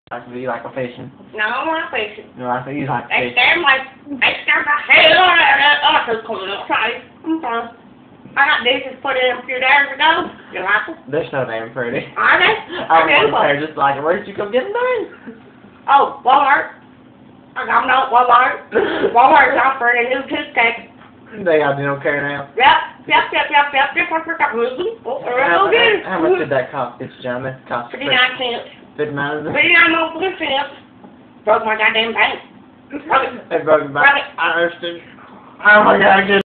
Like you like a fishing. No, I'm not fishing. No, I think you like They fishing. stare the hell out of that otter coming outside. I'm fine. I got dishes put in a few days ago. You like them? They're so damn pretty. Are they? I want a pair just like it. Where did you come get them done? Oh, Walmart. I got them at Walmart. Walmart's offering a new toothpaste. They got dental care now. Yep. How much did that cost, this gentleman? Cost 59 cents. 59. 59 more blue cents. Broke my goddamn bank. Broke it. They broke it Broke back. it. I understood. Oh my god, I get